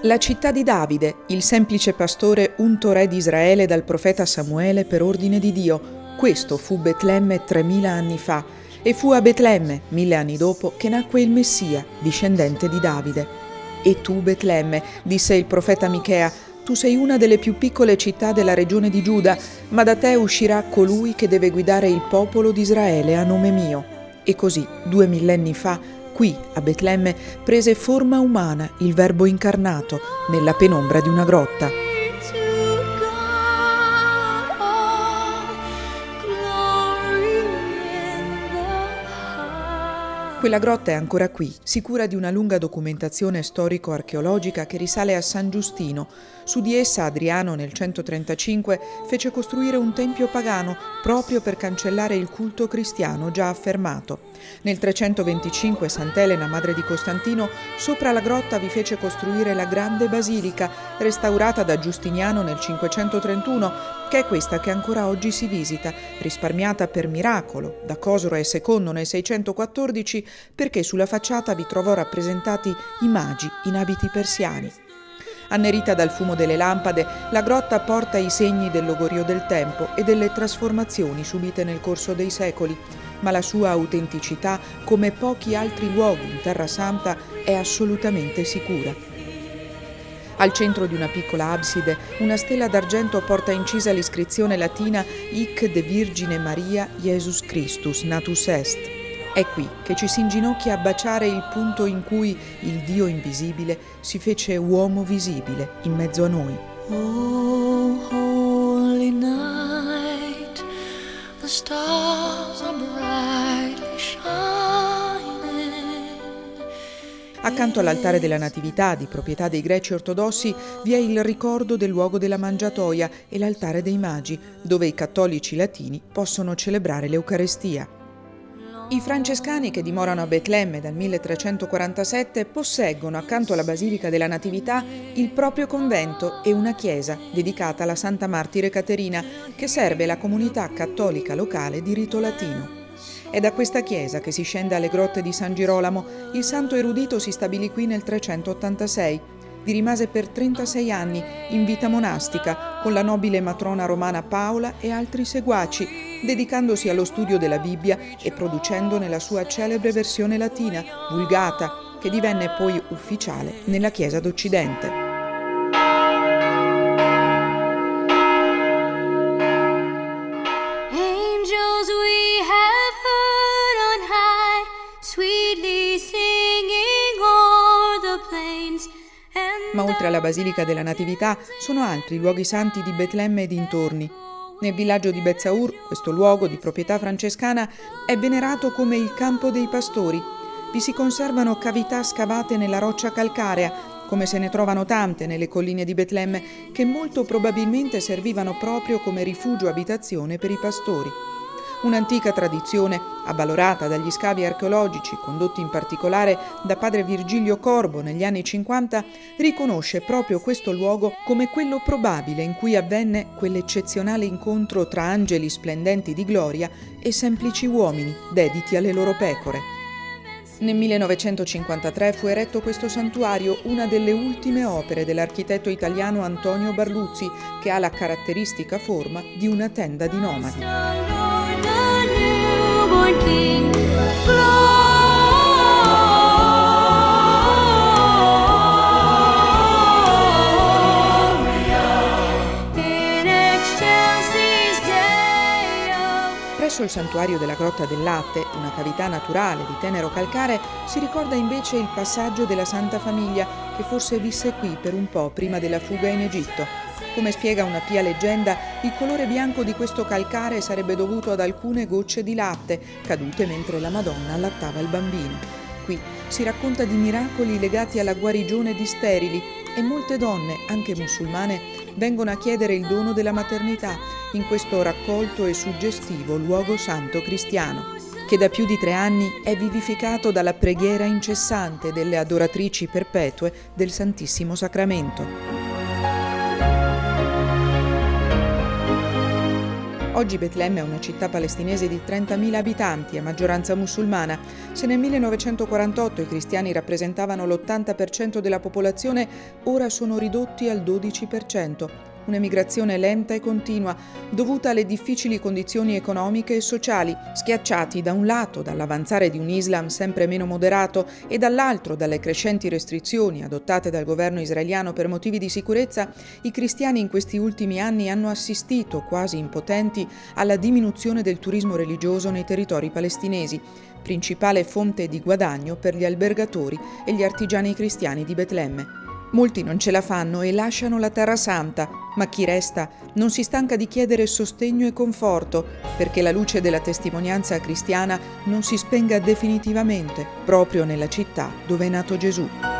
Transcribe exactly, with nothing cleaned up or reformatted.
La città di Davide, il semplice pastore unto re di Israele dal profeta Samuele per ordine di Dio. Questo fu Betlemme tremila anni fa, e fu a Betlemme, mille anni dopo, che nacque il Messia, discendente di Davide. E tu, Betlemme, disse il profeta Michea, tu sei una delle più piccole città della regione di Giuda, ma da te uscirà colui che deve guidare il popolo di Israele a nome mio. E così, due millenni fa, qui, a Betlemme, prese forma umana il Verbo incarnato nella penombra di una grotta. Quella grotta è ancora qui, sicura di una lunga documentazione storico-archeologica che risale a San Giustino. Su di essa Adriano nel centotrentacinque fece costruire un tempio pagano proprio per cancellare il culto cristiano già affermato. Nel trecentoventicinque Sant'Elena, madre di Costantino, sopra la grotta vi fece costruire la grande basilica, restaurata da Giustiniano nel cinquecentotrentuno, che è questa che ancora oggi si visita, risparmiata per miracolo da Cosroe secondo nel seicentoquattordici, perché sulla facciata vi trovò rappresentati i magi in abiti persiani. Annerita dal fumo delle lampade, la grotta porta i segni del logorio del tempo e delle trasformazioni subite nel corso dei secoli, ma la sua autenticità, come pochi altri luoghi in Terra Santa, è assolutamente sicura. Al centro di una piccola abside, una stella d'argento porta incisa l'iscrizione latina Hic de Virgine Maria Jesus Christus natus est. È qui che ci si inginocchia a baciare il punto in cui il Dio invisibile si fece uomo visibile in mezzo a noi. Oh, holy night, the stars are brightly shining. Accanto all'altare della Natività, di proprietà dei greci ortodossi, vi è il ricordo del luogo della mangiatoia e l'altare dei magi, dove i cattolici latini possono celebrare l'Eucarestia. I francescani che dimorano a Betlemme dal milletrecentoquarantasette posseggono, accanto alla Basilica della Natività, il proprio convento e una chiesa dedicata alla Santa Martire Caterina, che serve la comunità cattolica locale di rito latino. È da questa chiesa che si scende alle grotte di San Girolamo. Il santo erudito si stabilì qui nel trecentottantasei. Vi rimase per trentasei anni in vita monastica con la nobile matrona romana Paola e altri seguaci, dedicandosi allo studio della Bibbia e producendone la sua celebre versione latina, Vulgata, che divenne poi ufficiale nella Chiesa d'Occidente. Ma oltre alla Basilica della Natività sono altri i luoghi santi di Betlemme e dintorni. Nel villaggio di Bezzaur, questo luogo di proprietà francescana è venerato come il campo dei pastori. Vi si conservano cavità scavate nella roccia calcarea, come se ne trovano tante nelle colline di Betlemme, che molto probabilmente servivano proprio come rifugio abitazione per i pastori. Un'antica tradizione, avvalorata dagli scavi archeologici, condotti in particolare da padre Virgilio Corbo negli anni cinquanta, riconosce proprio questo luogo come quello probabile in cui avvenne quell'eccezionale incontro tra angeli splendenti di gloria e semplici uomini dediti alle loro pecore. Nel millenovecentocinquantatré fu eretto questo santuario, una delle ultime opere dell'architetto italiano Antonio Barluzzi, che ha la caratteristica forma di una tenda di nomadi. Presso il santuario della Grotta del Latte, una cavità naturale di tenero calcare, si ricorda invece il passaggio della Santa Famiglia, che forse visse qui per un po' prima della fuga in Egitto. Come spiega una pia leggenda, il colore bianco di questo calcare sarebbe dovuto ad alcune gocce di latte cadute mentre la Madonna allattava il bambino. Qui si racconta di miracoli legati alla guarigione di sterili e molte donne, anche musulmane, vengono a chiedere il dono della maternità in questo raccolto e suggestivo luogo santo cristiano, che da più di tre anni è vivificato dalla preghiera incessante delle adoratrici perpetue del Santissimo Sacramento. Oggi Betlemme è una città palestinese di trentamila abitanti, a maggioranza musulmana. Se nel millenovecentoquarantotto i cristiani rappresentavano l'ottanta per cento della popolazione, ora sono ridotti al dodici per cento. Un'emigrazione lenta e continua, dovuta alle difficili condizioni economiche e sociali, schiacciati da un lato dall'avanzare di un Islam sempre meno moderato e dall'altro dalle crescenti restrizioni adottate dal governo israeliano per motivi di sicurezza. I cristiani in questi ultimi anni hanno assistito, quasi impotenti, alla diminuzione del turismo religioso nei territori palestinesi, principale fonte di guadagno per gli albergatori e gli artigiani cristiani di Betlemme. Molti non ce la fanno e lasciano la Terra Santa, ma chi resta non si stanca di chiedere sostegno e conforto perché la luce della testimonianza cristiana non si spenga definitivamente proprio nella città dove è nato Gesù.